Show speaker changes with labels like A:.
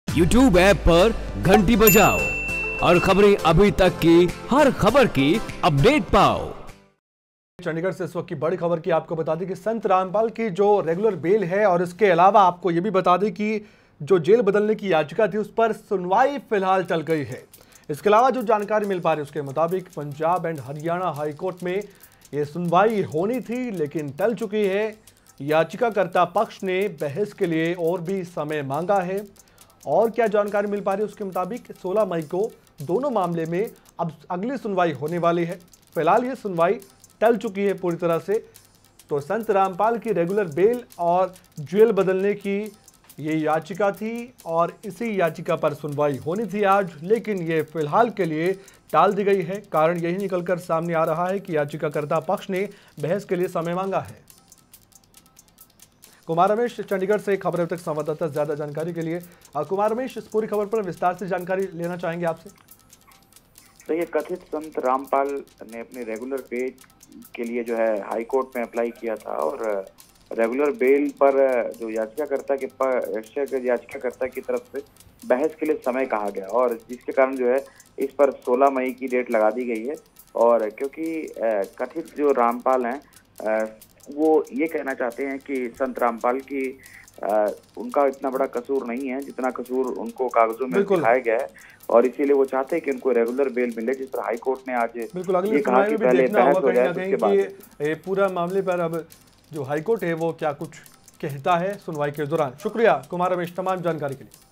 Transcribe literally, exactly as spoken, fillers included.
A: YouTube app पर घंटी बजाओ और खबरें अभी तक की हर खबर की अपडेट पाओ।
B: चंडीगढ़ से इस वक्त की बड़ी खबर की आपको बता दें कि संत रामपाल की जो रेगुलर बेल है और इसके अलावा आपको ये भी बता दें कि जो जेल बदलने की याचिका थी उस पर सुनवाई फिलहाल चल गई है। इसके अलावा जो जानकारी मिल पा रही है उसके मुताबिक पंजाब एंड हरियाणा हाईकोर्ट में ये सुनवाई होनी थी लेकिन टल चुकी है। याचिकाकर्ता पक्ष ने बहस के लिए और भी समय मांगा है। और क्या जानकारी मिल पा रही है उसके मुताबिक सोलह मई को दोनों मामले में अब अगली सुनवाई होने वाली है। फिलहाल ये सुनवाई टल चुकी है पूरी तरह से। तो संत रामपाल की रेगुलर बेल और जेल बदलने की ये याचिका थी और इसी याचिका पर सुनवाई होनी थी आज, लेकिन ये फिलहाल के लिए टाल दी गई है। कारण यही निकलकर सामने आ रहा है कि याचिकाकर्ता पक्ष ने बहस के लिए समय मांगा है। कुमार रमेश चंडीगढ़ से खबर तक संवाददाता, ज्यादा जानकारी के लिए कुमार रमेश, इस पूरी खबर पर विस्तार से जानकारी लेना चाहेंगे आपसे।
C: तो ये कथित संत रामपाल ने अपनी रेगुलर बेल के लिए जो है हाई कोर्ट में अप्लाई किया था और रेगुलर बेल पर जो याचिकाकर्ता के याचिकाकर्ता की तरफ से बहस के लिए समय कहा गया और जिसके कारण जो है इस पर सोलह मई की डेट लगा दी गई है। और क्योंकि कथित जो रामपाल हैं वो ये कहना चाहते हैं कि संत रामपाल की आ, उनका इतना बड़ा कसूर नहीं है जितना कसूर उनको कागजों में दिखाया गया है और इसीलिए वो चाहते हैं कि उनको रेगुलर बेल मिले, जिस पर हाई कोर्ट ने आज ये कहा कि पहले बहस हो जाए उसके बाद
B: पूरा मामले पर अब जो हाई कोर्ट है वो क्या कुछ कहता है सुनवाई के दौरान। शुक्रिया कुमार रमेश तमाम जानकारी के लिए।